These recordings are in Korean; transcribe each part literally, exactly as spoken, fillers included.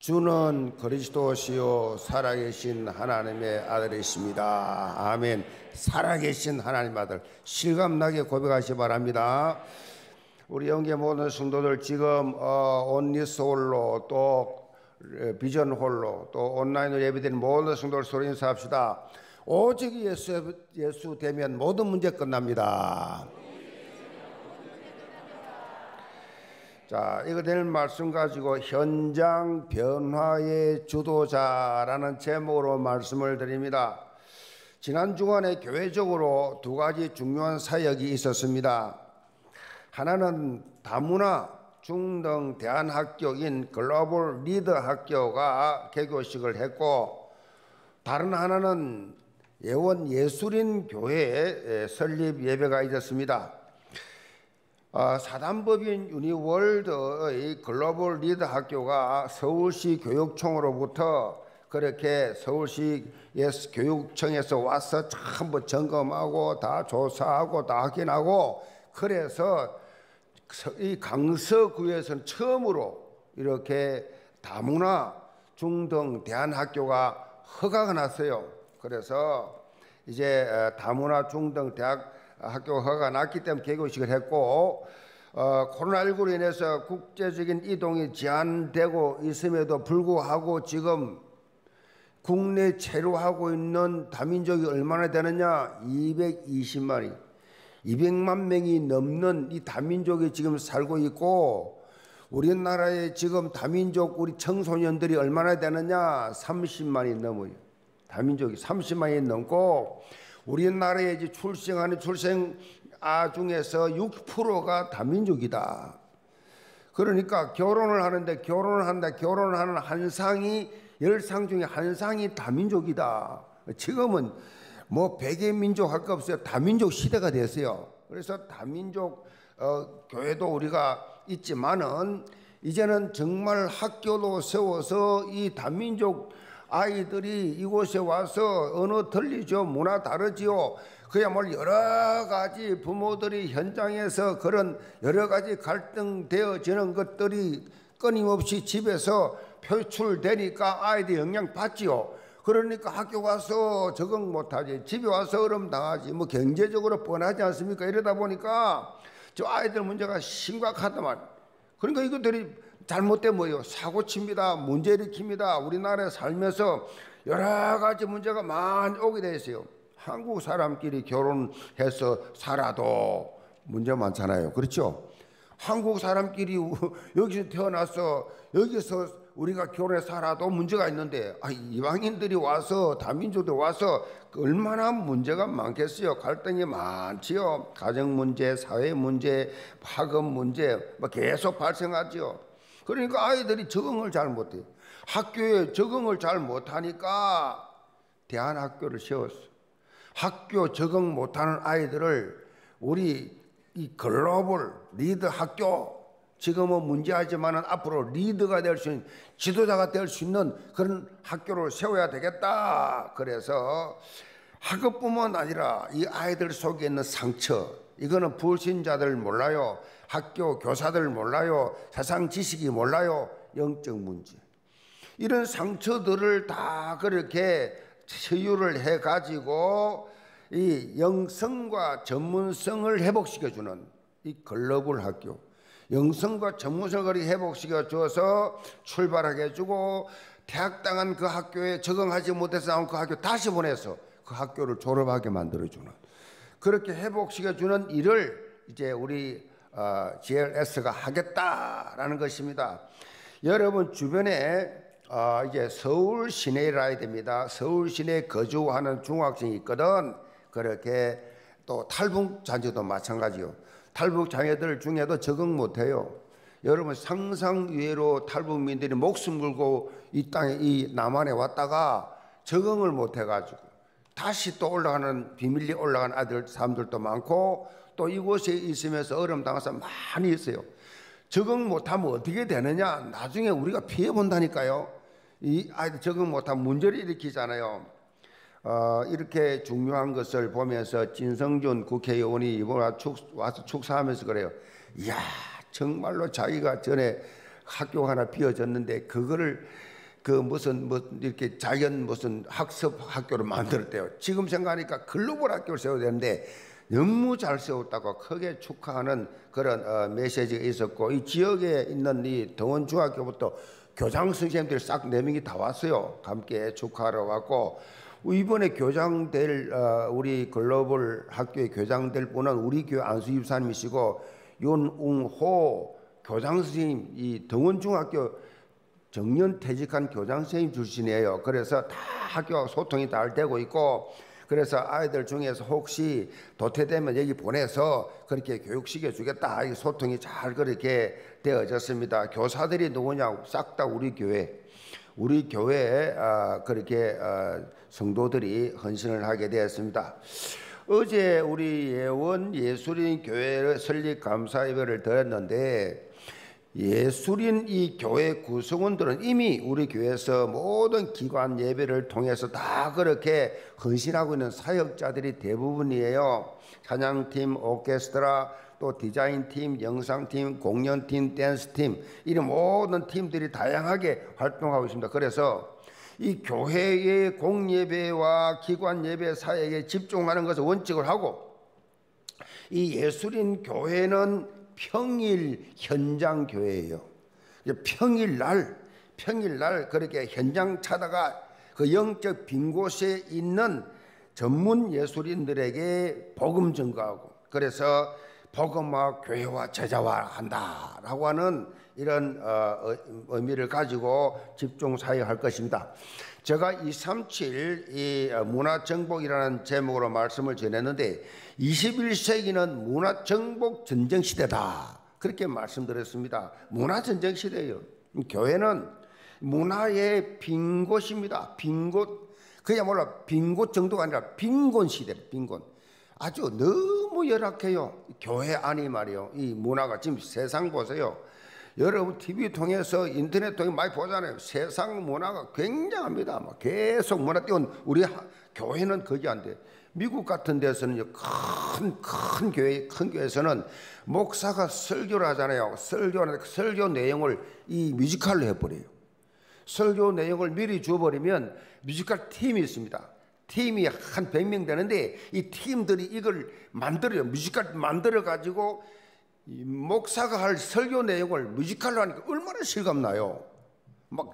주는 그리스도시요 살아계신 하나님의 아들이십니다. 아멘. 살아계신 하나님 아들 실감나게 고백하시 바랍니다. 우리 영계 모든 성도들 지금 어, 온리스홀로 또 비전홀로 또 온라인으로 예배드리는 모든 성도들 소리 인사합시다. 오직 예수, 예수 되면 모든 문제 끝납니다. 자, 이거 될 말씀 가지고 현장 변화의 주도자라는 제목으로 말씀을 드립니다. 지난 주간에 교회적으로 두 가지 중요한 사역이 있었습니다. 하나는 다문화 중등 대안학교인 글로벌 리더 학교가 개교식을 했고, 다른 하나는 예원 예술인 교회 설립 예배가 있었습니다. 어, 사단법인 유니월드의 글로벌 리더 학교가 서울시 교육청으로부터 그렇게 서울시 교육청에서 와서 전부 점검하고 다 조사하고 다 확인하고, 그래서 이 강서구에서는 처음으로 이렇게 다문화 중등 대안학교가 허가가 났어요. 그래서 이제 다문화 중등 대학 학교 허가가 났기 때문에 개교식을 했고, 어, 코로나십구로 인해서 국제적인 이동이 제한되고 있음에도 불구하고 지금 국내 체류하고 있는 다민족이 얼마나 되느냐? 이백이십만이, 이백만 명이 넘는 이 다민족이 지금 살고 있고, 우리나라에 지금 다민족 우리 청소년들이 얼마나 되느냐? 삼십만이 넘어요. 다민족이 삼십만이 넘고, 우리나라에 이제 출생하는 출생아 중에서 육 퍼센트가 다민족이다. 그러니까 결혼을 하는데 결혼을 한다. 결혼을 하는 한 상이 열 상 중에 한 상이 다민족이다. 지금은 뭐 백의 민족 할 거 없어요. 다민족 시대가 됐어요. 그래서 다민족 어, 교회도 우리가 있지만은 이제는 정말 학교도 세워서 이 다민족 아이들이 이곳에 와서 언어 틀리죠. 문화 다르지요. 그야말로 여러 가지 부모들이 현장에서 그런 여러 가지 갈등되어지는 것들이 끊임없이 집에서 표출되니까 아이들이 영향 받지요. 그러니까 학교 가서 적응 못하지, 집에 와서 어려움 당하지, 뭐 경제적으로 뻔하지 않습니까? 이러다 보니까 저 아이들 문제가 심각하더만. 그러니까 이것들이 잘못된 뭐예요? 사고칩니다. 문제 일으킵니다. 우리나라에 살면서 여러 가지 문제가 많이 오게 돼 있어요. 한국 사람끼리 결혼해서 살아도 문제 많잖아요. 그렇죠? 한국 사람끼리 여기서 태어나서 여기서 우리가 결혼해 살아도 문제가 있는데, 아, 이방인들이 와서 다민족들 와서 얼마나 문제가 많겠어요. 갈등이 많지요. 가정 문제, 사회 문제, 학업 문제 뭐 계속 발생하죠. 그러니까 아이들이 적응을 잘 못해요. 학교에 적응을 잘 못하니까 대안학교를 세웠어. 학교 적응 못하는 아이들을 우리 이 글로벌 리더 학교, 지금은 문제하지만 앞으로 리더가 될 수 있는, 지도자가 될 수 있는 그런 학교를 세워야 되겠다. 그래서 학업뿐만 아니라 이 아이들 속에 있는 상처, 이거는 불신자들 몰라요. 학교 교사들 몰라요. 세상 지식이 몰라요. 영적 문제. 이런 상처들을 다 그렇게 치유를 해가지고 이 영성과 전문성을 회복시켜주는 이 글로벌 학교. 영성과 전문성을 회복시켜줘서 출발하게 해주고, 퇴학당한 그 학교에 적응하지 못해서 나온 그 학교 다시 보내서 그 학교를 졸업하게 만들어주는, 그렇게 회복시켜주는 일을 이제 우리 어, 지엘에스가 하겠다라는 것입니다. 여러분 주변에 어, 이제 서울 시내라 해야 됩니다. 서울 시내에 거주하는 중학생이 있거든. 그렇게 또 탈북 자녀도 마찬가지요. 탈북 자녀들 중에도 적응 못해요. 여러분 상상 이외로 탈북민들이 목숨 걸고 이 땅에 이 남한에 왔다가 적응을 못해가지고 다시 또 올라가는, 비밀리 올라가는 아들 사람들도 많고, 또 이곳에 있으면서 어려움 당한 사람 많이 있어요. 적응 못하면 어떻게 되느냐? 나중에 우리가 피해 본다니까요. 이 아이들 적응 못하면 문제를 일으키잖아요. 어, 이렇게 중요한 것을 보면서 진성준 국회의원이 이번에 와서 축사하면서 그래요. 이야, 정말로 자기가 전에 학교 하나 비어졌는데 그거를 그 무슨 뭐 이렇게 자연 무슨 학습 학교를 만들었대요. 지금 생각하니까 글로벌 학교를 세워야 되는데 너무 잘 세웠다고 크게 축하하는 그런 어, 메시지가 있었고, 이 지역에 있는 이 동원 중학교부터 교장 선생님들이 싹 네 명이 다 왔어요. 함께 축하하러 왔고, 이번에 교장 될 어, 우리 글로벌 학교의 교장 될 분은 우리 교회 안수 집사님이시고 윤웅호 교장 선생님, 이 동원 중학교 정년 퇴직한 교장 선생님 출신이에요. 그래서 다 학교와 소통이 잘 되고 있고, 그래서 아이들 중에서 혹시 도태되면 여기 보내서 그렇게 교육시켜 주겠다, 이 소통이 잘 그렇게 되어졌습니다. 교사들이 누구냐? 싹 다 우리 교회, 우리 교회에 아, 그렇게 아, 성도들이 헌신을 하게 되었습니다. 어제 우리 예원 예술인 교회 설립 감사 예배를 드렸는데, 예술인 이 교회 구성원들은 이미 우리 교회에서 모든 기관 예배를 통해서 다 그렇게 헌신하고 있는 사역자들이 대부분이에요. 찬양팀, 오케스트라, 또 디자인팀, 영상팀, 공연팀, 댄스팀, 이런 모든 팀들이 다양하게 활동하고 있습니다. 그래서 이 교회의 공예배와 기관 예배 사역에 집중하는 것을 원칙을 하고, 이 예술인 교회는 평일 현장 교회예요. 평일날 평일날 그렇게 현장 찾아가 그 영적 빈 곳에 있는 전문 예술인들에게 복음 전가하고, 그래서 복음화 교회화 제자화한다라고 하는 이런 어, 의미를 가지고 집중 사역할 것입니다. 제가 이백삼십칠 이 문화정복이라는 제목으로 말씀을 전했는데, 이십일 세기는 문화정복 전쟁 시대다, 그렇게 말씀드렸습니다. 문화전쟁 시대예요. 교회는 문화의 빈 곳입니다. 빈 곳, 그야말로 빈 곳 정도가 아니라 빈곤 시대예요. 빈곤. 아주 너무 열악해요. 교회 안이 말이요, 이 문화가. 지금 세상 보세요. 여러분 티비 통해서 인터넷 통해 많이 보잖아요. 세상 문화가 굉장합니다. 막 계속 문화 띄운 우리 하, 교회는 거기 안 돼. 미국 같은 데서는 큰, 큰 교회, 큰 교회에서는 목사가 설교를 하잖아요. 설교, 설교 내용을 이 뮤지컬로 해버려요. 설교 내용을 미리 줘버리면 뮤지컬 팀이 있습니다. 팀이 한 백 명 되는데 이 팀들이 이걸 만들어요. 뮤지컬 만들어 가지고 이 목사가 할 설교 내용을 뮤지컬로 하니까 얼마나 실감나요. 막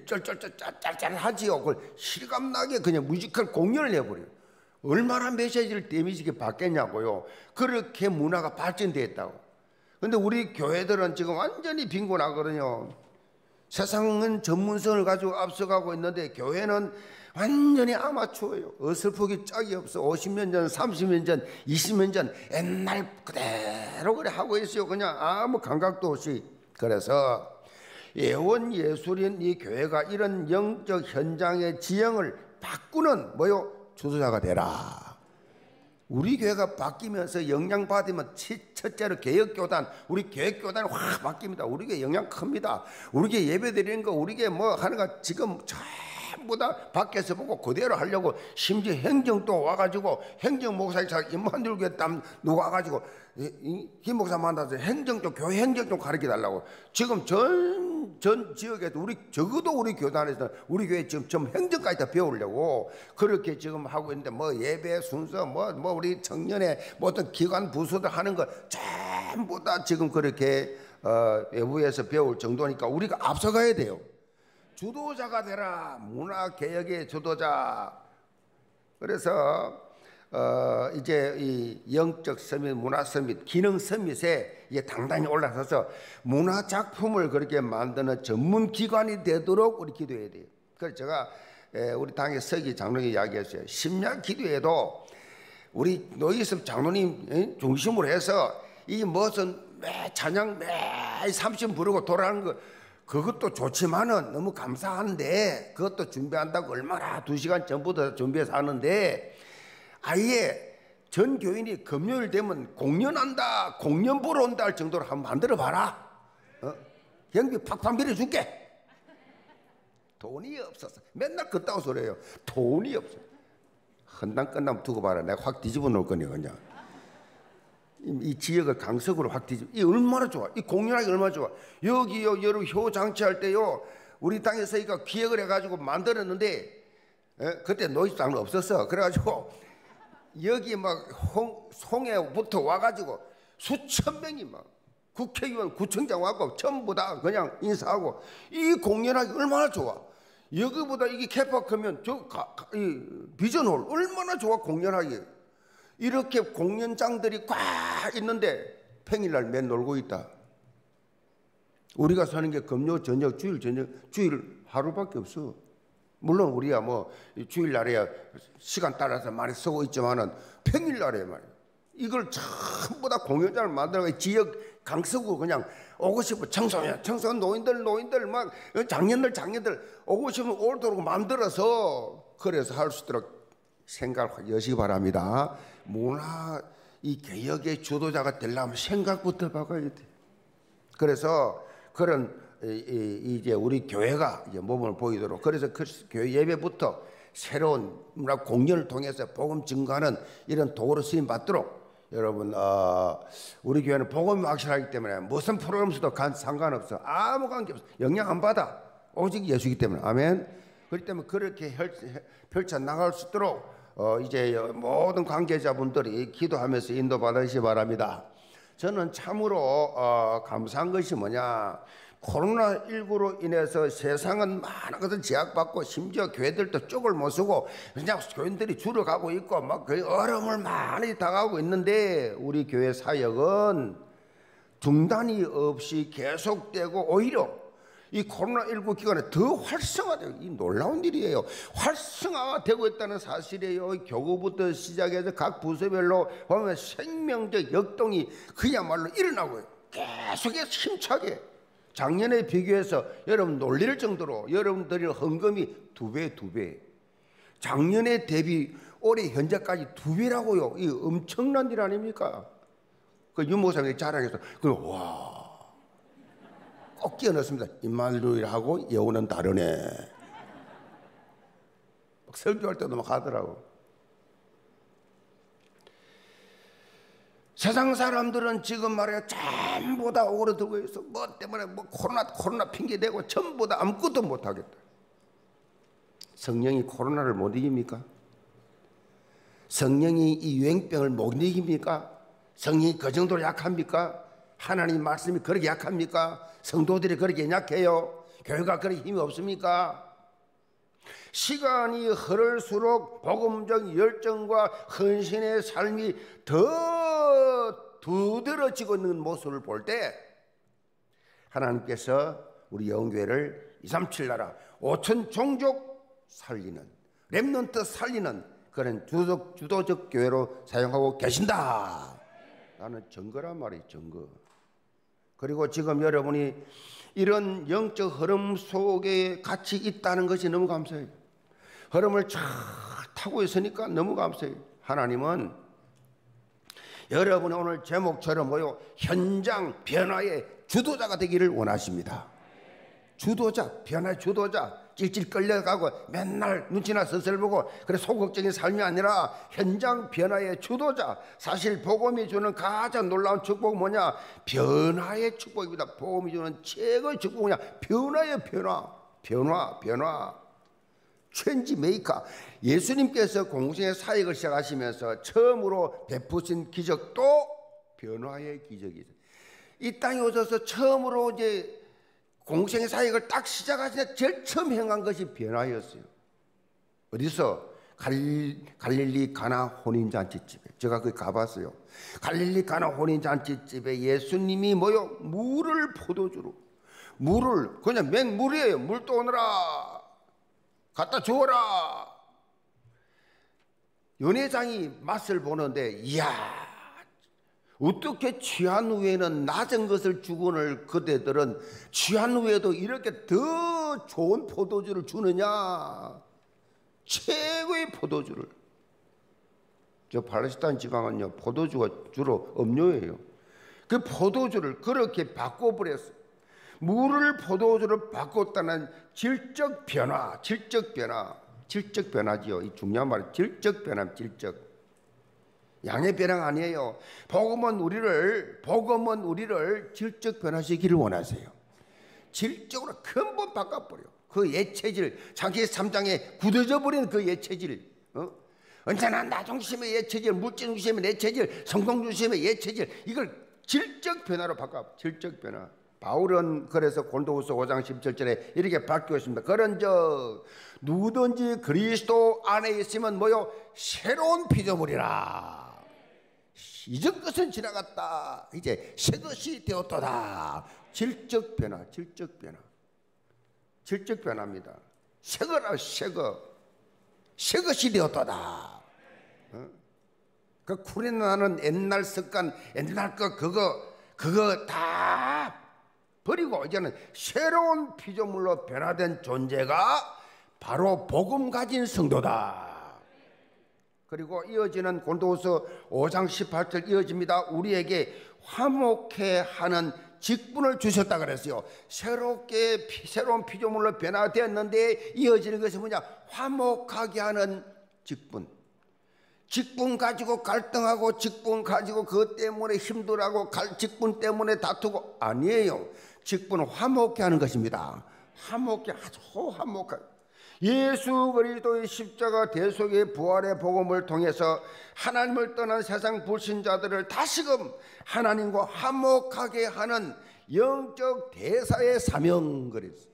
짤짤짤짤짤짤하지요. 그걸 실감나게 그냥 뮤지컬 공연을 해버려요. 얼마나 메시지를 데미지게 받겠냐고요. 그렇게 문화가 발전되었다고. 근데 우리 교회들은 지금 완전히 빈곤하거든요. 세상은 전문성을 가지고 앞서가고 있는데 교회는 완전히 아마추어예요. 어설프기 짝이 없어. 오십 년 전, 삼십 년 전, 이십 년 전 옛날 그대로 그래 하고 있어요. 그냥 아무 감각도 없이. 그래서 예원 예술인 이 교회가 이런 영적 현장의 지형을 바꾸는 뭐요? 주도자가 되라. 우리 교회가 바뀌면서 영향받으면 첫째로 개혁교단, 우리 개혁교단이 확 바뀝니다. 우리 교회 영향 큽니다. 우리 교회 예배 드리는 거, 우리 교회 뭐 하는 거 지금 전부 다 밖에서 보고 그대로 하려고, 심지어 행정도 와가지고 행정 목사님 자 임만들 교회 땀 누가 와가지고 김 목사 만나서 행정도 교회 행정 좀 가르쳐 달라고. 지금 전, 전 지역에도 우리 적어도 우리 교단에서 우리 교회 지금 좀 행정까지 다 배우려고 그렇게 지금 하고 있는데, 뭐 예배 순서 뭐 뭐 우리 청년의 뭐 어떤 기관 부서들 하는 거 전부 다 지금 그렇게 어, 외부에서 배울 정도니까 우리가 앞서가야 돼요. 주도자가 되라. 문화개혁의 주도자. 그래서 어, 이제 이 영적 서밋, 문화 서밋, 기능 서밋에 이게 당당히 올라서서 문화 작품을 그렇게 만드는 전문 기관이 되도록 우리 기도해야 돼요. 그래서 제가 에, 우리 당의 서기 장로님 이야기했어요. 심야 기도에도 우리 노이섭 장로님 에? 중심으로 해서 이 무슨 매 찬양 매 삼십 부르고 돌아가는 거, 그것도 좋지만은 너무 감사한데 그것도 준비한다고 얼마나 두 시간 전부터 준비해서 하는데, 아예 전 교인이 금요일 되면 공연한다, 공연 보러 온다 할 정도로 한번 만들어 봐라. 어? 경비 팍팍 밀어줄게. 돈이 없어서 맨날 그따구 소리예요. 돈이 없어. 헌당 끝나면 두고 봐라. 내가 확 뒤집어 놓을 거니 그냥. 이 지역을 강석으로 확 뒤집어. 이 얼마나 좋아. 이 공연하기 얼마나 좋아. 여기요, 여러분 효 장치할 때요, 우리 땅에서니까 기획을 해가지고 만들었는데 에? 그때 노이즈당은 없었어. 그래가지고 여기 막 홍, 송해부터 와가지고 수천 명이 막 국회의원, 구청장 와고 전부 다 그냥 인사하고 이 공연하기 얼마나 좋아. 여기보다 이게 캐파 크면 저 가, 가, 이 비전홀 얼마나 좋아 공연하기. 이렇게 공연장들이 꽉 있는데 평일날 맨 놀고 있다. 우리가 사는 게 금요 저녁 주일 저녁 주일 하루밖에 없어. 물론 우리야 뭐 주일날에야 시간 따라서 많이 쓰고 있지만은 평일날에 말이야 이걸 전부 다 공연장을 만들어 지역 강서구 그냥 오고 싶어 청소년 청소년 노인들 노인들 막 장년들 장년들 오고 싶으면 오도록 만들어서 그래서 할 수 있도록 생각하시기 바랍니다. 문화 이 개혁의 주도자가 되려면 생각부터 바꿔야 돼. 그래서 그런 이제 우리 교회가 이제 몸을 보이도록 그래서 그 교회 예배부터 새로운 문화 공연을 통해서 복음 증거하는 이런 도구로 쓰임 받도록 여러분 어, 우리 교회는 복음이 확실하기 때문에 무슨 프로그램 써도 상관없어. 아무 관계 없어. 영향 안 받아. 오직 예수이기 때문에. 아멘. 그렇기 때문에 그렇게 펼쳐 나갈 수 있도록 어, 이제 모든 관계자분들이 기도하면서 인도받으시기 바랍니다. 저는 참으로 어, 감사한 것이 뭐냐, 코로나십구로 인해서 세상은 많은 것을 제약받고 심지어 교회들도 쪽을 못 쓰고 그냥 교인들이 줄어가고 있고 막 그 어려움을 많이 당하고 있는데 우리 교회 사역은 중단이 없이 계속되고 오히려 이 코로나십구 기간에 더 활성화되고, 이 놀라운 일이에요. 활성화되고 있다는 사실이에요. 교구부터 시작해서 각 부서별로 보면 생명적 역동이 그야말로 일어나고요. 계속해서 힘차게. 작년에 비교해서 여러분 놀릴 정도로 여러분들이 헌금이 두 배, 두 배. 작년에 대비 올해 현재까지 두 배라고요. 이 엄청난 일 아닙니까? 그 윤목사님이 자랑해서 그 와. 꼭 끼워 넣습니다. 임마누엘하고 여우는 다르네. 막 설교할 때도 막 하더라고. 세상 사람들은 지금 말이야 전부 다 오그라들고 있어. 뭐 때문에 뭐 코로나 코로나 핑계 대고 전부 다 아무것도 못 하겠다. 성령이 코로나를 못 이깁니까? 성령이 이 유행병을 못 이깁니까? 성령이 그 정도로 약합니까? 하나님 말씀이 그렇게 약합니까? 성도들이 그렇게 약해요? 교회가 그렇게 힘이 없습니까? 시간이 흐를수록 복음적 열정과 헌신의 삶이 더 두드러지고 있는 모습을 볼 때 하나님께서 우리 영교회를 이백삼십칠 나라 오천 종족 살리는 렘넌트 살리는 그런 주도적, 주도적 교회로 사용하고 계신다. 나는 증거란 말이에요. 증거. 그리고 지금 여러분이 이런 영적 흐름 속에 같이 있다는 것이 너무 감사해요. 흐름을 쫙 타고 있으니까 너무 감사해요. 하나님은 여러분이 오늘 제목처럼 뭐요? 현장 변화의 주도자가 되기를 원하십니다. 주도자, 변화의 주도자. 찔찔 끌려가고 맨날 눈치나 서슬 보고 그래 소극적인 삶이 아니라 현장 변화의 주도자. 사실 복음이 주는 가장 놀라운 축복은 뭐냐? 변화의 축복입니다. 복음이 주는 최고의 축복은 뭐냐? 변화의 변화. 변화, 변화. 체인지 메이커. 예수님께서 공생의 사역을 시작하시면서 처음으로 베푸신 기적도 변화의 기적이죠. 이 땅에 오셔서 처음으로 이제 공생의 사역을 딱 시작하시는 제일 처음 행한 것이 변화였어요. 어디서? 갈릴리, 갈릴리 가나 혼인잔치집에. 제가 거기 가봤어요. 갈릴리 가나 혼인잔치집에 예수님이 뭐요? 물을 포도주로. 물을 그냥 맹물이에요. 물 떠오느라 갖다 주어라. 연회장이 맛을 보는데 이야, 어떻게 취한 후에는 낮은 것을 주고는 그대들은 취한 후에도 이렇게 더 좋은 포도주를 주느냐. 최고의 포도주를. 저 팔레스타인 지방은요 포도주가 주로 음료예요. 그 포도주를 그렇게 바꿔버렸어요. 물을 포도주로 바꿨다는 질적 변화. 질적 변화. 질적 변화지요. 이 중요한 말은 질적 변화. 질적. 양의 변화가 아니에요. 복음은 우리를 복음은 우리를 질적 변화시키기를 원하세요. 질적으로 근본 바꿔버려. 그 옛체질, 창세기 삼 장에 굳어져 버린 그 옛체질, 어? 언제나 나 중심의 옛체질, 물질 중심의 옛체질, 성공 중심의 옛체질, 이걸 질적 변화로 바꿔. 질적 변화. 바울은 그래서 고린도후서 오 장 십칠 절에 이렇게 밝히고 있습니다. 그런즉 누구든지 그리스도 안에 있으면 뭐요? 새로운 피조물이라. 이전 것은 지나갔다. 이제 새 것이 되었도다. 질적 변화, 질적 변화. 질적 변화입니다. 새 거라, 새 거. 새 것이 되었도다. 어? 그 쿨에 나는 옛날 습관, 옛날 거, 그거, 그거 다 버리고 이제는 새로운 피조물로 변화된 존재가 바로 복음 가진 성도다. 그리고 이어지는 고린도후서 오 장 십팔 절 이어집니다. 우리에게 화목해 하는 직분을 주셨다 그랬어요. 새롭게 새로운 피조물로 변화되었는데 이어지는 것이 뭐냐? 화목하게 하는 직분. 직분 가지고 갈등하고 직분 가지고 그것 때문에 힘들어하고 직분 때문에 다투고 아니에요. 직분은 화목케 하는 것입니다. 화목케, 아주 화목하게. 예수 그리스도의 십자가 대속의 부활의 복음을 통해서 하나님을 떠난 세상 불신자들을 다시금 하나님과 화목하게 하는 영적 대사의 사명 그랬어요.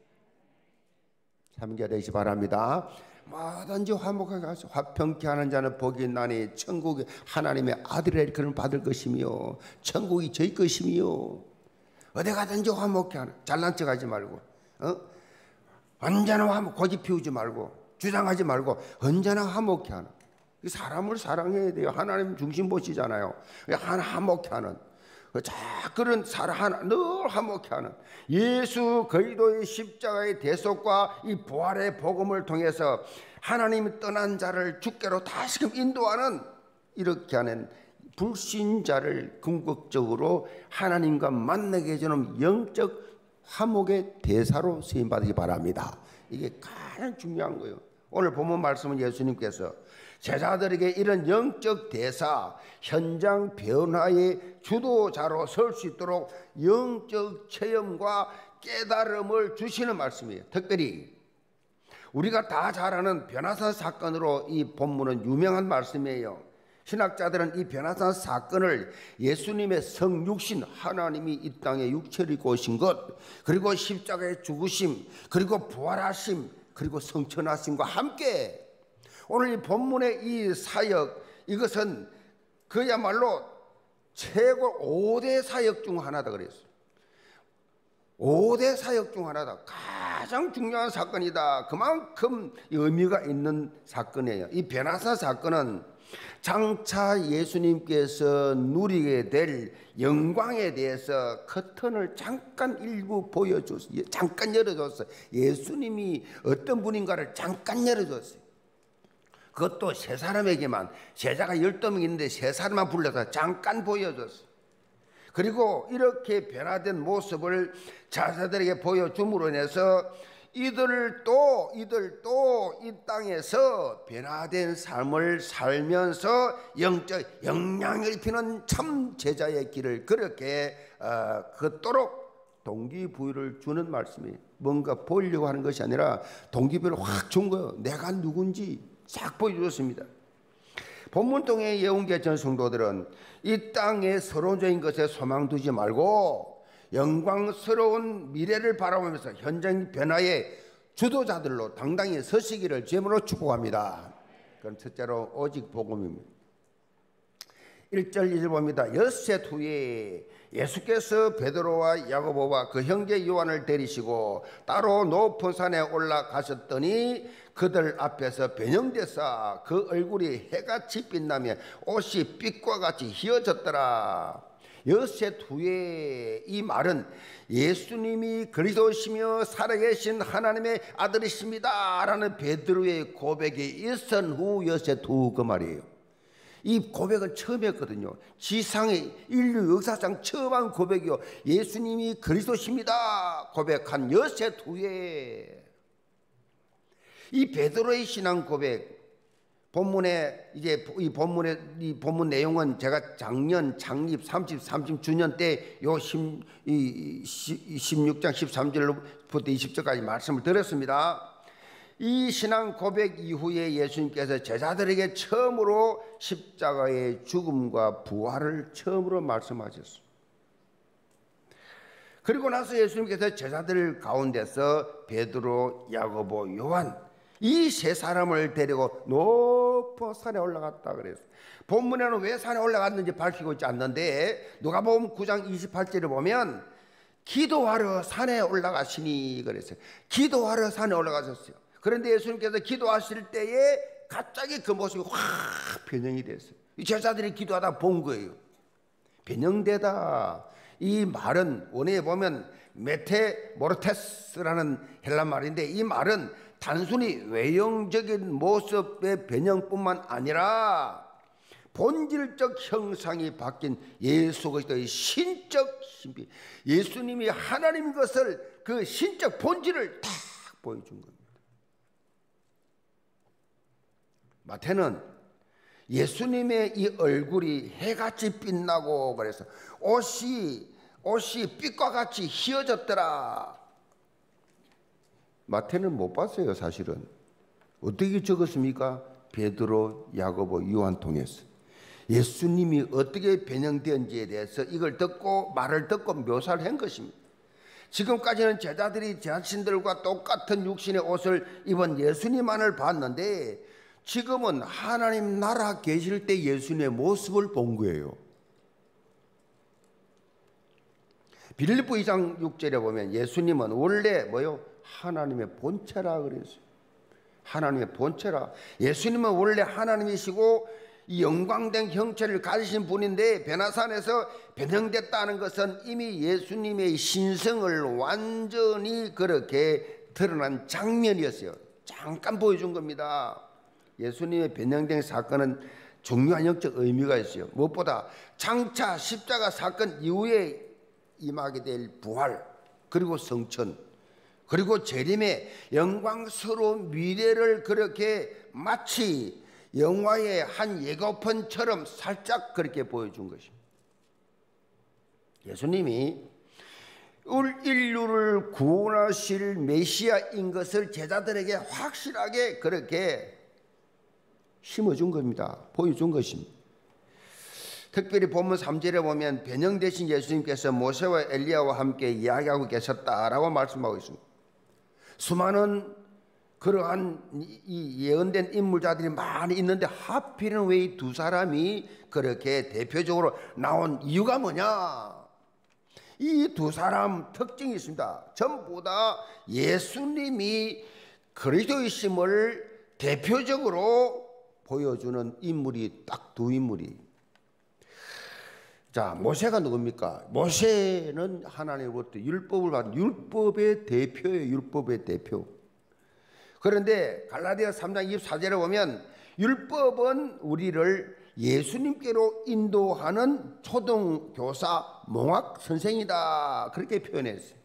참게 되시 바랍니다. 뭐든지 화목하게 하소. 화평케 하는 자는 복이 있나니 천국이 하나님의 아들의 그런 받을 것이며 천국이 저희 것이며 어디 가든지 화목케 하는. 잘난 척하지 말고, 어? 언제나 화목, 고집 피우지 말고 주장하지 말고 언제나 화목케 하는. 사람을 사랑해야 돼요. 하나님 중심 보시잖아요. 하나 화목케 하는. 자, 그런 사랑 늘 화목케 하는 예수 그리스도의 십자가의 대속과 이 부활의 복음을 통해서 하나님이 떠난 자를 주께로 다시금 인도하는 이렇게 하는 불신자를 궁극적으로 하나님과 만나게 해주는 영적 화목의 대사로 쓰임받기 바랍니다. 이게 가장 중요한 거예요. 오늘 본문 말씀은 예수님께서 제자들에게 이런 영적 대사, 현장 변화의 주도자로 설 수 있도록 영적 체험과 깨달음을 주시는 말씀이에요. 특별히 우리가 다 잘 아는 변화산 사건으로 이 본문은 유명한 말씀이에요. 신학자들은 이 변화산 사건을 예수님의 성육신, 하나님이 이 땅에 육체를 입고 오신 것, 그리고 십자가의 죽으심, 그리고 부활하심, 그리고 성천하심과 함께 오늘 이 본문의 이 사역, 이것은 그야말로 최고 오 대 사역 중 하나다 그랬어요. 오 대 사역 중 하나다. 가장 중요한 사건이다. 그만큼 의미가 있는 사건이에요. 이 변화산 사건은 장차 예수님께서 누리게 될 영광에 대해서 커튼을 잠깐 일부 보여줬어요. 잠깐 열어줬어요. 예수님이 어떤 분인가를 잠깐 열어줬어요. 그것도 세 사람에게만, 제자가 열두 명 있는데 세 사람만 불러서 잠깐 보여줬어요. 그리고 이렇게 변화된 모습을 자사들에게 보여줌으로 인해서 이들도 이들도 이 땅에서 변화된 삶을 살면서 영적 영향을 입히는 참 제자의 길을 그렇게 어, 걷도록 동기부여를 주는 말씀이에요. 뭔가 보이려고 하는 것이 아니라 동기부여를 확 준 거예요. 내가 누군지 싹 보여주었습니다. 본문통의 예언계 전 성도들은 이 땅의 서론적인 것에 소망 두지 말고 영광스러운 미래를 바라보면서 현장 변화의 주도자들로 당당히 서시기를 제물로 축복합니다. 그럼 첫째로 오직 복음입니다. 일 절 이 절 봅니다. 엿새 후에 예수께서 베드로와 야고보와 그 형제 요한을 데리시고 따로 높은 산에 올라가셨더니 그들 앞에서 변형되사 그 얼굴이 해같이 빛나며 옷이 빛과 같이 휘어졌더라. 엿새 후에, 이 말은 예수님이 그리스도시며 살아계신 하나님의 아들이십니다 라는 베드로의 고백이 일선 후 엿새 후 그 말이에요. 이 고백은 처음이었거든요. 지상의 인류 역사상 처음 한 고백이요. 예수님이 그리스도십니다 고백한 엿새 후에 이 베드로의 신앙 고백, 본문에 이제 이 본문의 이 본문 내용은 제가 작년 창립 삼십삼 주년 때 요 십육 장 십삼 절부터 이십 절까지 말씀을 드렸습니다. 이 신앙 고백 이후에 예수님께서 제자들에게 처음으로 십자가의 죽음과 부활을 처음으로 말씀하셨습니다. 그리고 나서 예수님께서 제자들 가운데서 베드로, 야고보, 요한 이 세 사람을 데리고 높은 산에 올라갔다 그랬어요. 본문에는 왜 산에 올라갔는지 밝히고 있지 않는데 누가복음 구 장 이십팔 절을 보면 기도하러 산에 올라가시니 그랬어요. 기도하러 산에 올라가셨어요. 그런데 예수님께서 기도하실 때에 갑자기 그 모습이 확 변형이 됐어요. 이 제자들이 기도하다 본 거예요. 변형되다. 이 말은 원어에 보면 메테모르테스라는 헬라 말인데 이 말은 단순히 외형적인 모습의 변형뿐만 아니라 본질적 형상이 바뀐 예수 그리스도의 신적 신비, 예수님이 하나님인 것을 그 신적 본질을 딱 보여준 겁니다. 마태는 예수님의 이 얼굴이 해같이 빛나고 그래서 옷이 옷이 빛과 같이 휘어졌더라. 마태는 못 봤어요. 사실은 어떻게 적었습니까? 베드로, 야고보, 요한 통해서 예수님이 어떻게 변형되었는지에 대해서 이걸 듣고 말을 듣고 묘사를 한 것입니다. 지금까지는 제자들이 자신들과 똑같은 육신의 옷을 입은 예수님만을 봤는데 지금은 하나님 나라 계실 때 예수님의 모습을 본 거예요. 빌립보 이 장 육 절에 보면 예수님은 원래 뭐요? 하나님의 본체라 그랬어요. 하나님의 본체라. 예수님은 원래 하나님이시고 이 영광된 형체를 가지신 분인데 베나산에서 변형됐다는 것은 이미 예수님의 신성을 완전히 그렇게 드러난 장면이었어요. 잠깐 보여준 겁니다. 예수님의 변형된 사건은 중요한 영적 의미가 있어요. 무엇보다 장차 십자가 사건 이후에 임하게 될 부활, 그리고 성천, 그리고 재림의 영광스러운 미래를 그렇게 마치 영화의 한 예고편처럼 살짝 그렇게 보여준 것입니다. 예수님이 인류를 구원하실 메시아인 것을 제자들에게 확실하게 그렇게 심어준 겁니다. 보여준 것입니다. 특별히 본문 삼 절에 보면 변형되신 예수님께서 모세와 엘리야와 함께 이야기하고 계셨다라고 말씀하고 있습니다. 수많은 그러한 이 예언된 인물자들이 많이 있는데 하필은 왜 이 두 사람이 그렇게 대표적으로 나온 이유가 뭐냐? 이 두 사람 특징이 있습니다. 전부 다 예수님이 그리스도이심을 대표적으로 보여주는 인물이 딱 두 인물이. 자, 모세가 누굽니까? 모세는 하나님으로부터 율법을 받은 율법의 대표예요. 율법의 대표. 그런데 갈라디아 삼 장 이십사 절에 보면 율법은 우리를 예수님께로 인도하는 초등교사 몽학 선생이다. 그렇게 표현했어요.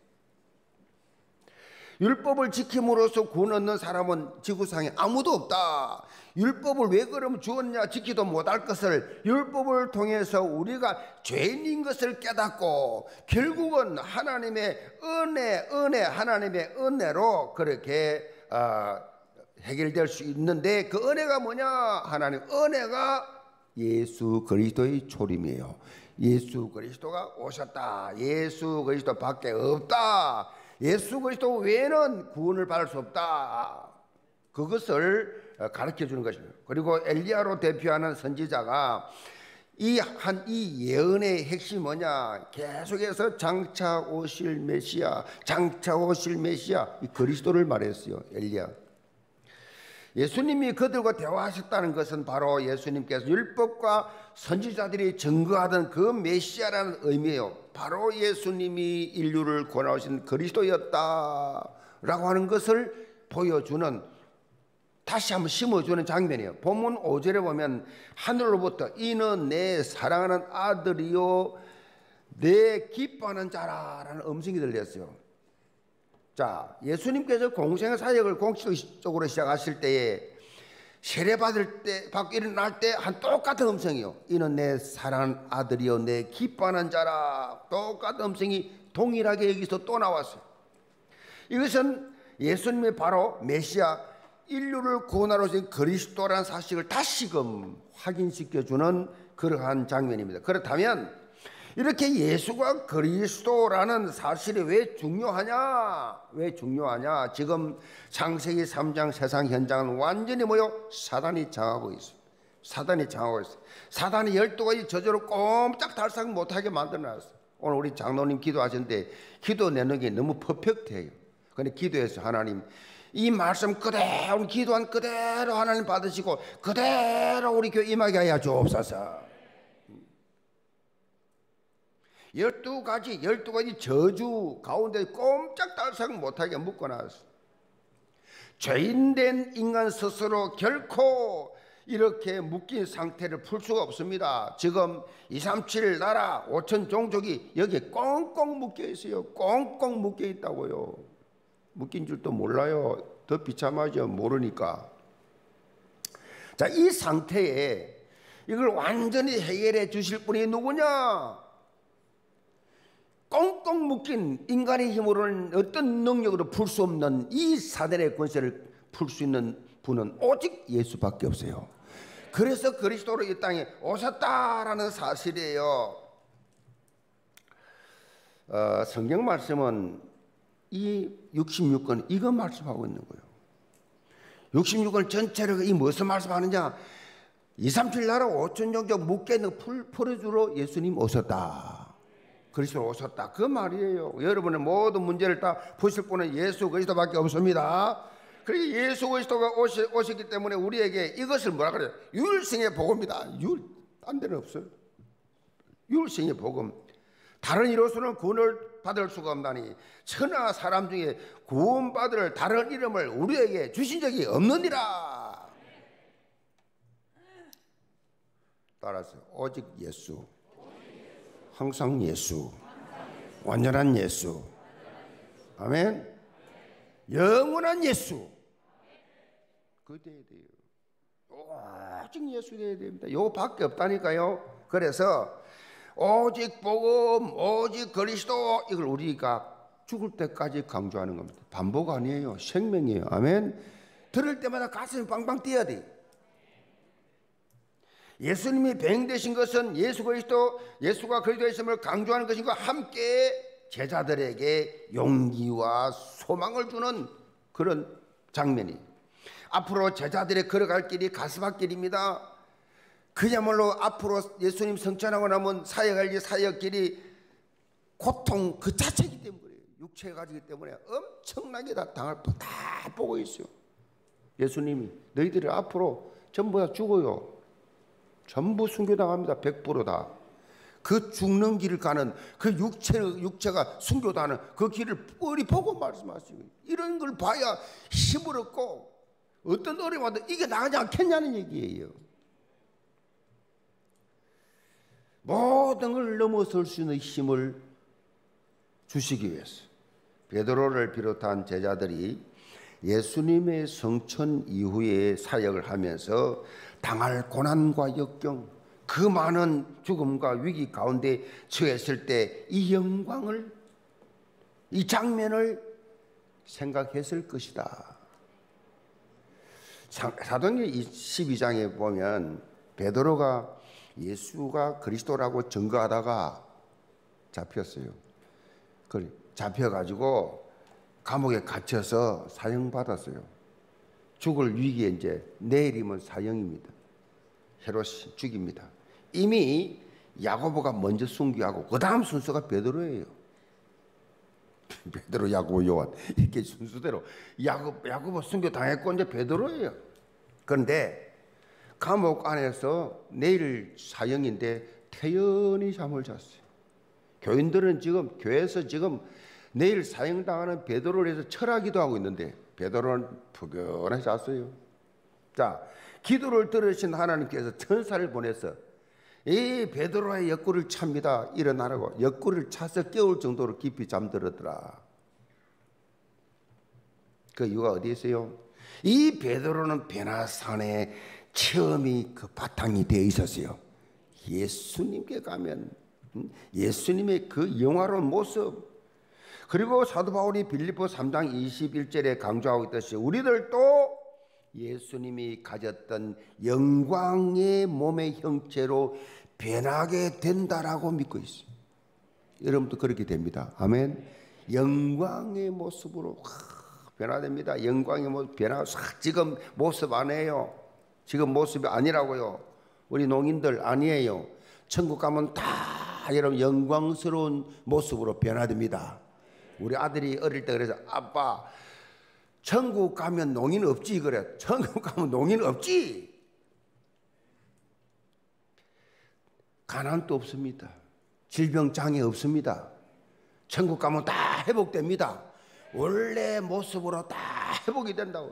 율법을 지킴으로써 구원 얻는 사람은 지구상에 아무도 없다. 율법을 왜 그럼 주었냐? 지키도 못할 것을 율법을 통해서 우리가 죄인인 것을 깨닫고 결국은 하나님의 은혜, 은혜, 하나님의 은혜로 그렇게 어, 해결될 수 있는데 그 은혜가 뭐냐? 하나님 은혜가 예수 그리스도의 초림이에요. 예수 그리스도가 오셨다. 예수 그리스도 밖에 없다. 예수 그리스도 외에는 구원을 받을 수 없다. 그것을 가르쳐 주는 것입니다. 그리고 엘리야로 대표하는 선지자가 이 한 이 예언의 핵심이 뭐냐? 계속해서 장차 오실 메시아, 장차 오실 메시아, 이 그리스도를 말했어요. 엘리야. 예수님이 그들과 대화하셨다는 것은 바로 예수님께서 율법과 선지자들이 증거하던 그 메시아라는 의미예요. 바로 예수님이 인류를 구원하신 그리스도였다라고 하는 것을 보여주는, 다시 한번 심어주는 장면이에요. 본문 오 절에 보면 하늘로부터 이는 내 사랑하는 아들이요 내 기뻐하는 자라라는 음성이 들렸어요. 자, 예수님께서 공생의 사역을 공식적으로 시작하실 때에 세례받을 때 받고 일어날 때 한 똑같은 음성이요. 이는 내 사랑하는 아들이요 내 기뻐하는 자라. 똑같은 음성이 동일하게 여기서 또 나왔어요. 이것은 예수님이 바로 메시아, 인류를 구원하러 오신 그리스도라는 사실을 다시금 확인시켜주는 그러한 장면입니다. 그렇다면 이렇게 예수가 그리스도라는 사실이 왜 중요하냐? 왜 중요하냐? 지금 창세기 삼 장 세상 현장은 완전히 뭐요? 사단이 장하고 있어요. 사단이 장하고 있어요. 사단이 열두 가지 저주를 꼼짝달싹 못하게 만들어놨어요. 오늘 우리 장로님 기도하셨는데 기도 내는 게 너무 퍼펙트해요. 근데 기도해서 하나님 이 말씀 그대로 기도한 그대로 하나님 받으시고 그대로 우리 교회 임하게 하여 주옵소서. 열두 가지 열두 가지 저주 가운데 꼼짝달싹 못하게 묶어놨어요. 죄인된 인간 스스로 결코 이렇게 묶인 상태를 풀 수가 없습니다. 지금 이삼칠 나라 오천 종족이 여기에 꽁꽁 묶여 있어요. 꽁꽁 묶여 있다고요. 묶인 줄도 몰라요. 더 비참하죠. 모르니까. 자, 이 상태에 이걸 완전히 해결해 주실 분이 누구냐? 꽁꽁 묶인 인간의 힘으로는 어떤 능력으로 풀 수 없는 이 사단의 권세를 풀 수 있는 분은 오직 예수밖에 없어요. 그래서 그리스도로 이 땅에 오셨다라는 사실이에요. 어, 성경 말씀은 이 육십육 권 이거 말씀하고 있는 거예요. 육십육 권 전체를 이 무엇을 말씀하느냐? 이삼칠 나라 오천 종족 묶여있는 풀 풀어주러 예수님 오셨다. 그리스도 오셨다. 그 말이에요. 여러분의 모든 문제를 다 푸실 분은 예수 그리스도밖에 없습니다. 그리고 예수 그리스도가 오시, 오셨기 때문에 우리에게 이것을 뭐라 그래요? 율성의 복음이다. 율, 딴 데는 없어요. 율성의 복음. 다른 이로서는 구원을 받을 수가 없나니 천하 사람 중에 구원받을 다른 이름을 우리에게 주신 적이 없느니라. 따라서 오직 예수, 항상 예수, 완전한 예수, 아멘. 영원한 예수, 그 돼야 돼요. 오직 예수 돼야 됩니다. 이거 밖에 없다니까요. 그래서 오직 복음, 오직 그리스도, 이걸 우리가 죽을 때까지 강조하는 겁니다. 반복 아니에요. 생명이에요. 아멘. 들을 때마다 가슴이 빵빵 뛰어야 돼요. 예수님이 배행되신 것은 예수 그리스도, 예수가 그리스도의 있음을 강조하는 것인과 함께 제자들에게 용기와 소망을 주는 그런 장면이, 앞으로 제자들의 걸어갈 길이 가스밭길입니다. 그야말로 앞으로 예수님 성천하고 나면 사역할 이 사역길이 고통 그 자체이기 때문에, 육체가 가지기 때문에 엄청나게 다 당할 다 보고 있어요. 예수님이 너희들이 앞으로 전부 다 죽어요. 전부 순교당합니다. 백 퍼센트 다. 그 죽는 길을 가는 그 육체, 육체가 순교당하는 그 길을 뻔히 보고 말씀하시고, 이런 걸 봐야 힘을 얻고 어떤 어려움 와도 이게 나가지 않겠냐는 얘기예요. 모든 걸 넘어설 수 있는 힘을 주시기 위해서 베드로를 비롯한 제자들이 예수님의 성천 이후에 사역을 하면서 당할 고난과 역경, 그 많은 죽음과 위기 가운데 처했을 때 이 영광을, 이 장면을 생각했을 것이다. 사도행전 십이 장에 보면 베드로가 예수가 그리스도라고 증거하다가 잡혔어요. 잡혀가지고 감옥에 갇혀서 사형받았어요. 죽을 위기에 이제 내일이면 사형입니다. 헤롯이 죽입니다. 이미 야고보가 먼저 순교하고 그 다음 순서가 베드로예요. 베드로, 야고보, 요한 이렇게 순서대로 야고, 야고보 순교 당했고 이제 베드로예요. 그런데 감옥 안에서 내일 사형인데 태연히 잠을 잤어요. 교인들은 지금 교회에서 지금 내일 사형당하는 베드로를 해서 철하기도 하고 있는데 베드로는 푸근하게 잤어요. 자, 기도를 들으신 하나님께서 천사를 보내서 이 베드로의 옆구리를 찹니다. 일어나라고. 옆구리를 차서 깨울 정도로 깊이 잠들었더라. 그 이유가 어디 있어요? 이 베드로는 베나산의 체험이 그 바탕이 되어 있었어요. 예수님께 가면 예수님의 그 영화로운 모습, 그리고 사도 바울이 빌립보 삼 장 이십일 절에 강조하고 있듯이 우리들도 예수님이 가졌던 영광의 몸의 형체로 변하게 된다라고 믿고 있어요. 여러분도 그렇게 됩니다. 아멘. 영광의 모습으로 확 변화됩니다. 영광의 모습 변화. 지금 모습 아니에요. 지금 모습이 아니라고요. 우리 농인들 아니에요. 천국 가면 다 여러분 영광스러운 모습으로 변화됩니다. 우리 아들이 어릴 때 그래서 아빠 천국 가면 농인 없지 그래. 천국 가면 농인 없지. 가난도 없습니다. 질병 장애 없습니다. 천국 가면 다 회복됩니다. 원래 모습으로 다 회복이 된다고.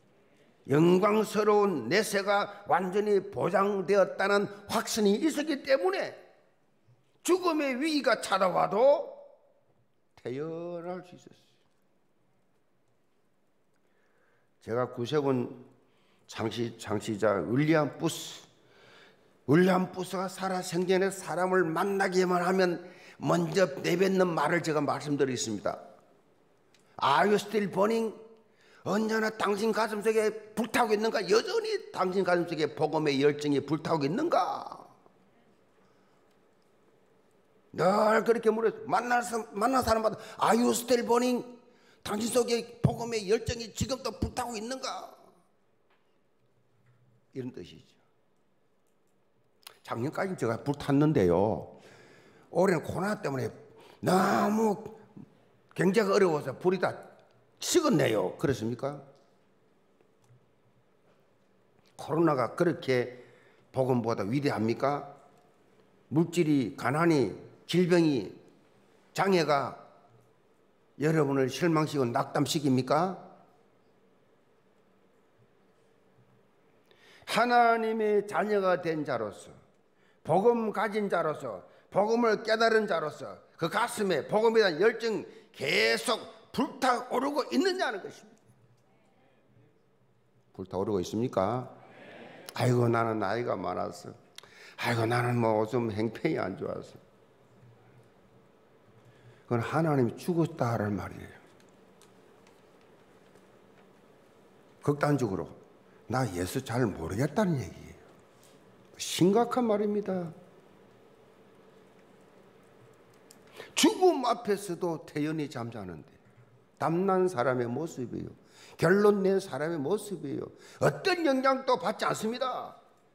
영광스러운 내세가 완전히 보장되었다는 확신이 있었기 때문에 죽음의 위기가 찾아와도 태어날 수 있었어요. 제가 구세군 창시, 창시자 윌리엄 부스, 윌리엄 부스가 살아생전에 사람을 만나기만 하면 먼저 내뱉는 말을 제가 말씀드리겠습니다. Are you still burning? 언제나 당신 가슴속에 불타고 있는가? 여전히 당신 가슴속에 복음의 열정이 불타고 있는가? 늘 그렇게 물어요. 만나서, 만난 사람마다 Are you still burning? 당신 속에 복음의 열정이 지금도 불타고 있는가? 이런 뜻이죠. 작년까지 제가 불탔는데요, 올해는 코로나 때문에 너무 경제가 어려워서 불이 다 식었네요. 그렇습니까? 코로나가 그렇게 복음보다 위대합니까? 물질이, 가난이, 질병이, 장애가 여러분을 실망시키고 낙담시킵니까? 하나님의 자녀가 된 자로서, 복음 가진 자로서, 복음을 깨달은 자로서 그 가슴에 복음에 대한 열정 계속 불타오르고 있느냐는 것입니다. 불타오르고 있습니까? 아이고 나는 나이가 많아서, 아이고 나는 뭐 좀 행편이 안 좋아서. 그건 하나님이 죽었다는 말이에요. 극단적으로 나 예수 잘 모르겠다는 얘기예요. 심각한 말입니다. 죽음 앞에서도 태연히 잠자는데 담난 사람의 모습이에요. 결론 낸 사람의 모습이에요. 어떤 영향도 받지 않습니다.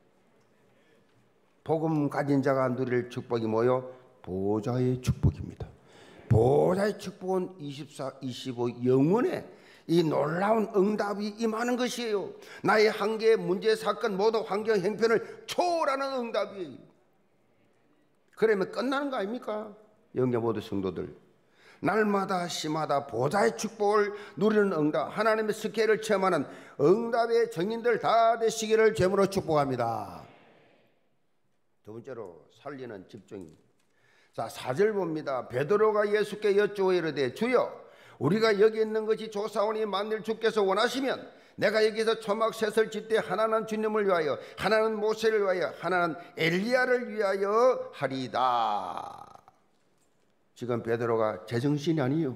복음 가진 자가 누릴 축복이 뭐요? 보좌의 축복입니다. 보좌의 축복은 이십사, 이십오 영원에 이 놀라운 응답이 임하는 것이에요. 나의 한계, 문제, 사건, 모든 환경, 형편을 초월하는 응답이에요. 그러면 끝나는 거 아닙니까? 영계 모든 성도들, 날마다 시마다 보좌의 축복을 누리는 응답, 하나님의 스케일을 체험하는 응답의 증인들 다 되시기를 제물로 축복합니다. 두 번째로 살리는 집중입니다. 자, 사 절 봅니다. 베드로가 예수께 여쭈어 이르되 주여, 우리가 여기 있는 것이 조사오니 만일 주께서 원하시면 내가 여기서 초막 셋을 짓되 하나는 주님을 위하여, 하나는 모세를 위하여, 하나는 엘리야를 위하여 하리다. 지금 베드로가 제정신이 아니에요.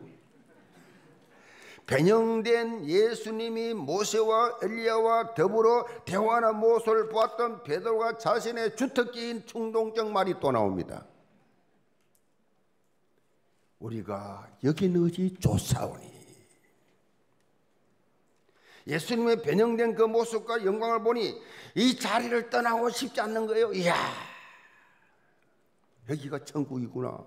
변형된 예수님이 모세와 엘리야와 더불어 대화하는 모습을 보았던 베드로가 자신의 주특기인 충동적 말이 또 나옵니다. 우리가 여기 너지 조사오니. 예수님의 변형된 그 모습과 영광을 보니 이 자리를 떠나고 싶지 않는 거예요. 이야, 여기가 천국이구나.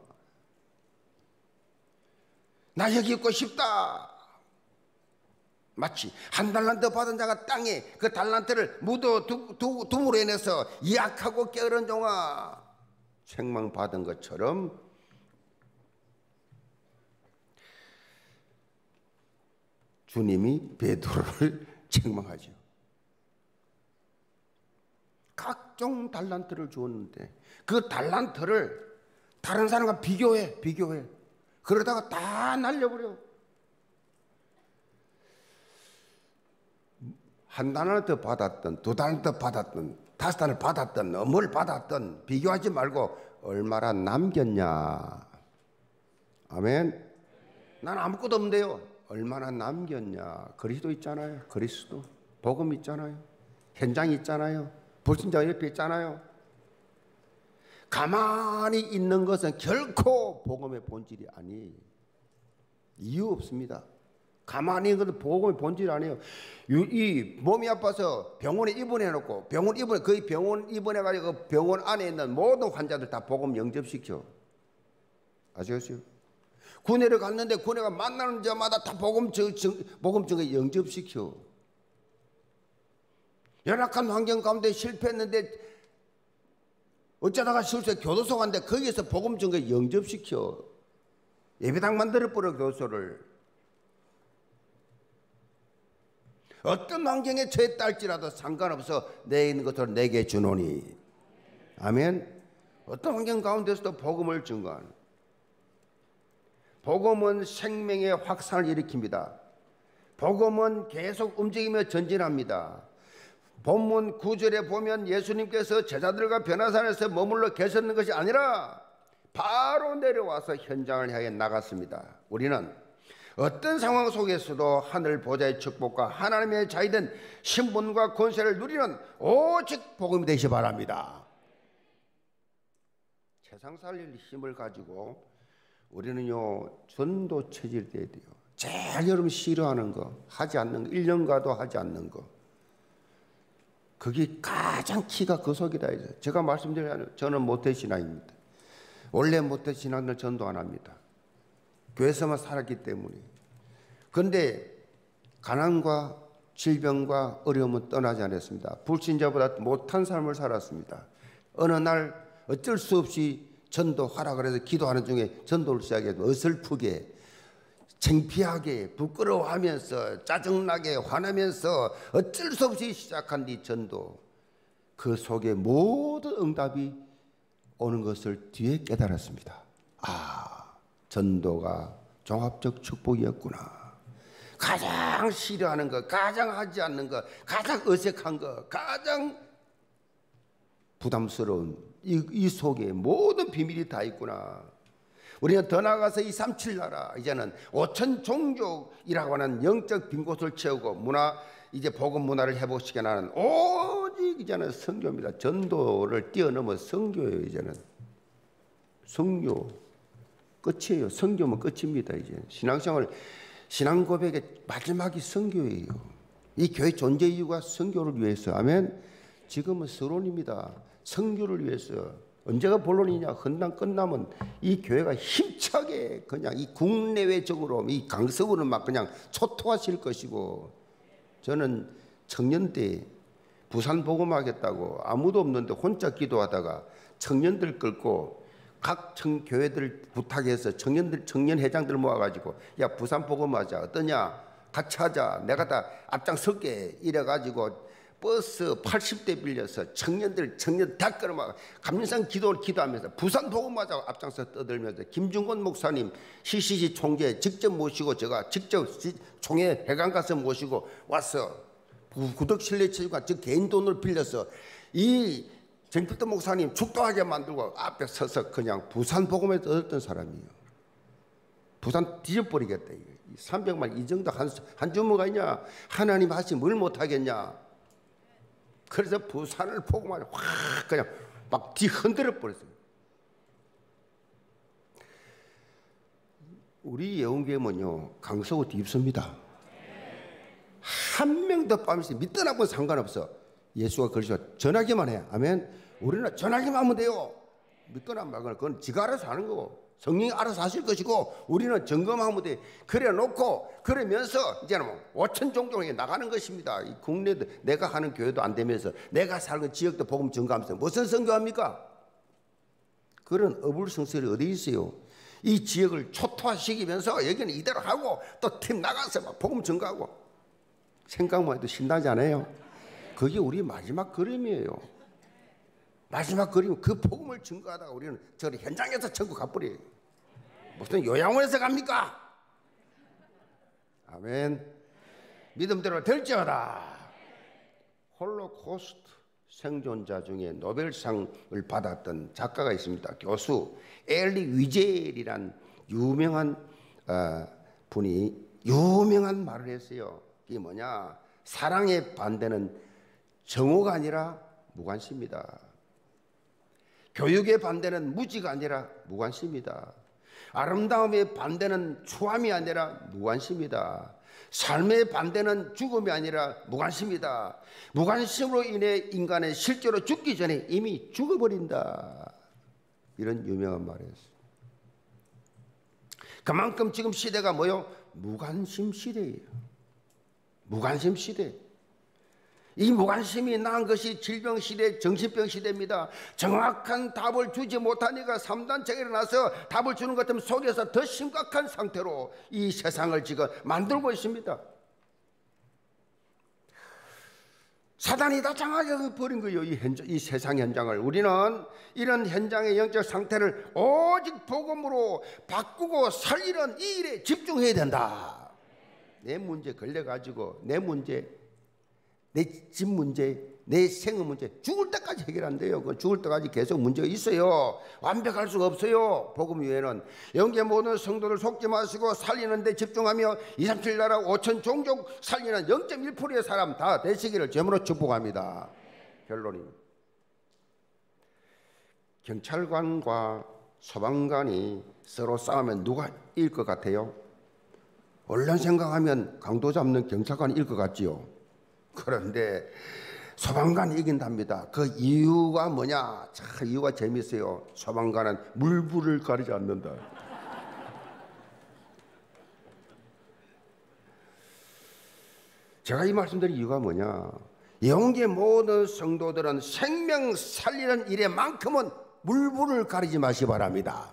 나 여기 있고 싶다. 마치 한 달란트 받은 자가 땅에 그 달란트를 묻어 둠으로 인해서 약하고 게으른 종아 책망받은 것처럼 주님이 베드로를 책망하죠. 각종 달란트를 주었는데 그 달란트를 다른 사람과 비교해 비교해 그러다가 다 날려버려. 한 단을 더 받았던, 두 단을 더 받았던, 다섯 단을 받았던, 뭘 받았던 비교하지 말고 얼마나 남겼냐. 아멘. 난 아무것도 없는데요. 얼마나 남겼냐. 그리스도 있잖아요. 그리스도. 복음 있잖아요. 현장 있잖아요. 불신자 옆에 있잖아요. 가만히 있는 것은 결코 복음의 본질이 아니에요. 이유 없습니다. 가만히 있는 것은 복음의 본질이 아니에요. 이 몸이 아파서 병원에 입원해놓고 병원 입원 거의 병원 입원해가지고 그 병원 안에 있는 모든 환자들 다 복음 영접시켜. 아시겠어요? 군회를 갔는데 군회가 만나는 자마다 다 복음 정, 정, 복음 정에 영접시켜. 열악한 환경 가운데 실패했는데 어쩌다가 실수해 교도소 갔는데 거기에서 복음 정에 영접시켜. 예배당 만들어버려 교도소를. 어떤 환경에 처했다 할지라도 상관없어 내 있는 것을 내게 주노니. 아멘. 어떤 환경 가운데서도 복음을 증거하는. 복음은 생명의 확산을 일으킵니다. 복음은 계속 움직이며 전진합니다. 본문 구 절에 보면 예수님께서 제자들과 변화산에서 머물러 계셨는 것이 아니라 바로 내려와서 현장을 향해 나갔습니다. 우리는 어떤 상황 속에서도 하늘 보좌의 축복과 하나님의 자유된 신분과 권세를 누리는 오직 복음이 되시 바랍니다. 세상 살릴 힘을 가지고 우리는요 전도 체질 돼야 돼요. 제일 여러분 싫어하는 거, 하지 않는 거, 일 년가도 하지 않는 거. 그게 가장 키가 그 속이다. 제가 말씀드리면 저는 모태신앙입니다. 원래 모태신앙을 전도 안 합니다. 교회에서만 살았기 때문에. 그런데 가난과 질병과 어려움은 떠나지 않았습니다. 불신자보다 못한 삶을 살았습니다. 어느 날 어쩔 수 없이 전도하라 그래서 기도하는 중에 전도를 시작해서 어설프게 창피하게 부끄러워하면서 짜증나게 화나면서 어쩔 수 없이 시작한 이 전도, 그 속에 모든 응답이 오는 것을 뒤에 깨달았습니다. 아, 전도가 종합적 축복이었구나. 가장 싫어하는 것, 가장 하지 않는 것, 가장 어색한 것, 가장 부담스러운 이, 이 속에 모든 비밀이 다 있구나. 우리는 더 나아가서 이 삼칠 나라, 이제는 오천 종족이라고 하는 영적 빈 곳을 채우고 문화, 이제 복음 문화를 회복시켜 나가는 오직 이제는 선교입니다. 전도를 뛰어넘어 선교예요. 이제는 선교 끝이에요. 선교면 끝입니다. 이제 신앙생활, 신앙 고백의 마지막이 선교예요. 이 교회 존재 이유가 선교를 위해서. 아멘. 지금은 서론입니다. 선교를 위해서. 언제가 본론이냐? 헌당 끝나면 이 교회가 힘차게 그냥 이 국내외적으로 이 강석으로 막 그냥 초토화실 것이고, 저는 청년 때 부산 복음하겠다고 아무도 없는데 혼자 기도하다가 청년들 끌고 각 청, 교회들 부탁해서 청년들, 청년 회장들 모아가지고 야 부산 복음하자 어떠냐? 같이 하자. 내가 다 앞장설게. 이래가지고 버스 팔십 대 빌려서 청년들 청년 다 끌어막 감리산 기도를 기도하면서 부산 복음하자고 앞장서 떠들면서 김중건 목사님 씨씨씨 총재 직접 모시고 제가 직접 총회 회관 가서 모시고 와서 구덕 실내체육관 저 개인 돈을 빌려서 이 정필도 목사님 축도하게 만들고 앞에 서서 그냥 부산 복음에 떠들던 사람이에요. 부산 뒤져버리겠다. 삼백만 이 정도 한, 한 주먹 아니냐? 하나님 하시 뭘 못하겠냐? 그래서 부산을 복음하려 확 그냥 막 뒤흔들어 버렸어요. 우리 예언교회는요 강서구 딥습니다. 한 명도 빠면서 믿든 안 믿든 상관없어. 예수가 그러셔 전하기만 해. 아멘. 우리는 전하기만 하면 돼요. 믿거나 말거나 그건 지가 알아서 하는 거고 성령이 알아서 하실 것이고 우리는 점검하면 돼. 그래 놓고 그러면서 이제는 뭐 오천 종족에 나가는 것입니다. 이 국내도 내가 하는 교회도 안 되면서 내가 살는 지역도 복음 전가하면서 무슨 선교합니까? 그런 어불성설이 어디 있어요? 이 지역을 초토화시키면서 여기는 이대로 하고 또 팀 나가서 막 복음 전가하고 생각만 해도 신나지 않아요? 그게 우리 마지막 그림이에요. 마지막 그림, 그 복음을 증거하다가 우리는 저 현장에서 천국 가버려요. 무슨 요양원에서 갑니까? 아멘. 믿음대로 될지어다. 홀로코스트 생존자 중에 노벨상을 받았던 작가가 있습니다. 교수 엘리 위젤이란 유명한 어, 분이 유명한 말을 했어요. 이게 뭐냐? 사랑의 반대는 정오가 아니라 무관심이다. 교육의 반대는 무지가 아니라 무관심이다. 아름다움의 반대는 추함이 아니라 무관심이다. 삶의 반대는 죽음이 아니라 무관심이다. 무관심으로 인해 인간은 실제로 죽기 전에 이미 죽어버린다. 이런 유명한 말이었어요. 그만큼 지금 시대가 뭐요? 무관심 시대예요. 무관심 시대. 이 무관심이 낳은 것이 질병 시대, 정신병 시대입니다. 정확한 답을 주지 못하니까 삼단체가 일어나서 답을 주는 것 같으면 속에서 더 심각한 상태로 이 세상을 지금 만들고 있습니다. 사단이 다 장악해 버린 거예요. 이, 현장, 이 세상 현장을. 우리는 이런 현장의 영적 상태를 오직 복음으로 바꾸고 살리는 이 일에 집중해야 된다. 내 문제 걸려가지고 내 문제, 내 집 문제, 내 생업 문제 죽을 때까지 해결 안 돼요. 그 죽을 때까지 계속 문제가 있어요. 완벽할 수가 없어요. 복음 외에는. 영계 모든 성도들 속지 마시고 살리는 데 집중하며 이삼칠 나라 오천 종족 살리는 영 점 일 퍼센트의 사람 다 되시기를 제물로 축복합니다. 결론입니다. 경찰관과 소방관이 서로 싸우면 누가 이길 것 같아요? 얼른 생각하면 강도 잡는 경찰관이 이길 것 같지요. 그런데 소방관이 이긴답니다. 그 이유가 뭐냐? 참 이유가 재밌어요. 소방관은 물불을 가리지 않는다. 제가 이 말씀드린 이유가 뭐냐? 영계 모든 성도들은 생명 살리는 일에만큼은 물불을 가리지 마시 바랍니다.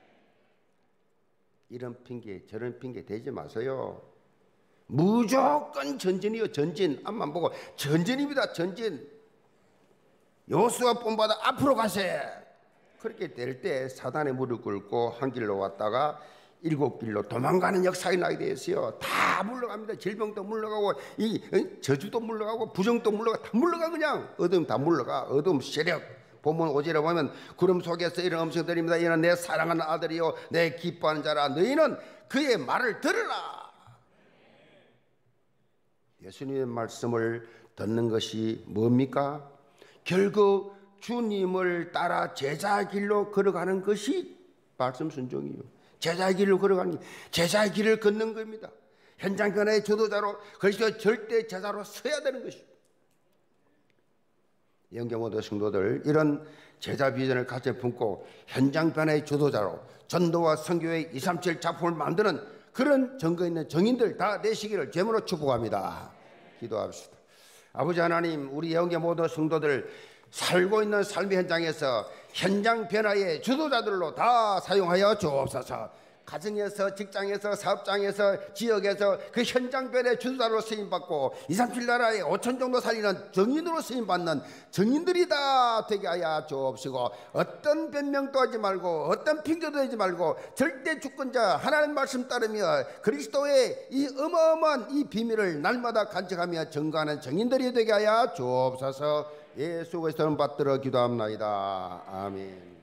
이런 핑계 저런 핑계 대지 마세요. 무조건 전진이요. 전진. 앞만 보고 전진입니다. 전진. 여호수아 본받아 앞으로 가세. 그렇게 될 때 사단의 무릎 꿇고 한 길로 왔다가 일곱 길로 도망가는 역사가 나게 되었어요. 다 물러갑니다. 질병도 물러가고 이 저주도 물러가고 부정도 물러가. 다 물러가. 그냥 어둠 다 물러가. 어둠 세력. 본문 오 절에 보면 구름 속에서 이런 음성들입니다. 이는 내 사랑하는 아들이요 내 기뻐하는 자라. 너희는 그의 말을 들으라. 예수님의 말씀을 듣는 것이 뭡니까? 결국 주님을 따라 제자의 길로 걸어가는 것이 말씀 순종이에요. 제자의 길로 걸어가는 게 제자의 길을 걷는 겁니다. 현장 변화의 주도자로 그리스도 절대 제자로 서야 되는 것입니다. 영계 모든 성도들 이런 제자 비전을 가져 품고 현장 변화의 주도자로 전도와 선교의 이삼칠 작품을 만드는 그런 증거 있는 정인들 다 되시기를 제물로 축복합니다. 기도합시다. 아버지 하나님, 우리 영계 모든 성도들 살고 있는 삶의 현장에서 현장 변화의 주도자들로 다 사용하여 주옵소서. 가정에서, 직장에서, 사업장에서, 지역에서 그 현장 변화의 주도자로 쓰임받고 이삼칠 나라에 오천 정도 살리는 정인으로 쓰임받는 정인들이 다 되게 하여 주옵시고, 어떤 변명도 하지 말고 어떤 핑계도 하지 말고 절대 주권자 하나님 말씀 따르며 그리스도의 이 어마어마한 이 비밀을 날마다 간직하며 증거하는 정인들이 되게 하여 주옵소서. 예수 그리스도는 받들어 기도합나이다. 아멘.